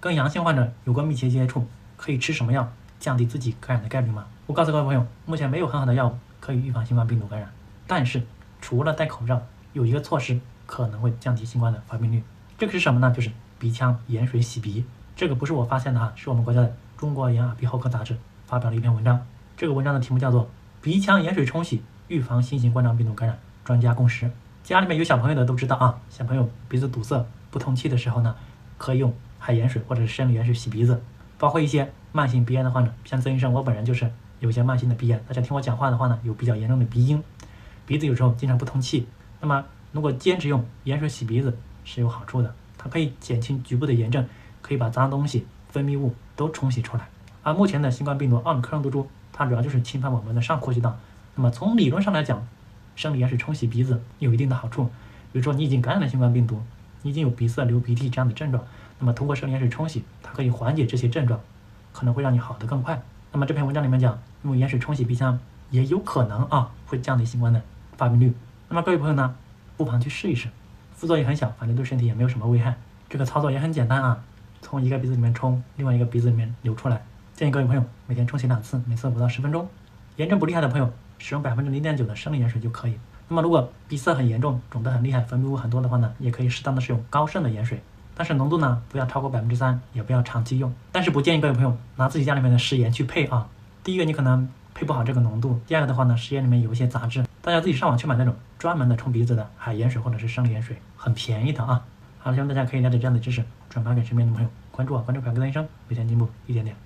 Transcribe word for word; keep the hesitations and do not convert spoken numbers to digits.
跟阳性患者有过密切接触，可以吃什么药降低自己感染的概率吗？我告诉各位朋友，目前没有很好的药物可以预防新冠病毒感染，但是除了戴口罩，有一个措施可能会降低新冠的发病率。这个是什么呢？就是鼻腔盐水洗鼻。这个不是我发现的哈，是我们国家的《中国眼耳鼻喉科杂志》发表了一篇文章。这个文章的题目叫做《鼻腔盐水冲洗预防新型冠状病毒感染专家共识》。家里面有小朋友的都知道啊，小朋友鼻子堵塞不通气的时候呢，可以用海盐水或者是生理盐水洗鼻子。包括一些慢性鼻炎的患者，像曾医生，我本人就是有些慢性的鼻炎，大家听我讲话的话呢，有比较严重的鼻音，鼻子有时候经常不通气。那么如果坚持用盐水洗鼻子是有好处的，它可以减轻局部的炎症，可以把脏东西、分泌物都冲洗出来。而目前的新冠病毒奥密克戎毒株，它主要就是侵犯我们的上呼吸道。那么从理论上来讲，生理盐水冲洗鼻子有一定的好处。比如说你已经感染了新冠病毒，你已经有鼻塞、流鼻涕这样的症状，那么通过生理盐水冲洗，它可以缓解这些症状，可能会让你好得更快。那么这篇文章里面讲，用盐水冲洗鼻腔也有可能啊会降低新冠的发病率。那么各位朋友呢，不妨去试一试，副作用很小，反正对身体也没有什么危害。这个操作也很简单啊，从一个鼻子里面冲，另外一个鼻子里面流出来。建议各位朋友每天冲洗两次，每次五到十分钟。炎症不厉害的朋友，使用百分之零点九的生理盐水就可以。那么如果鼻塞很严重，肿得很厉害，分泌物很多的话呢，也可以适当的使用高渗的盐水，但是浓度呢不要超过百分之三，也不要长期用。但是不建议各位朋友拿自己家里面的食盐去配啊。第一个你可能配不好这个浓度，第二个的话呢，食盐里面有一些杂质，大家自己上网去买那种专门的冲鼻子的海盐水或者是生理盐水，很便宜的啊。好了，希望大家可以了解这样的知识，转发给身边的朋友，关注我，关注凯哥的医生，每天进步一点点。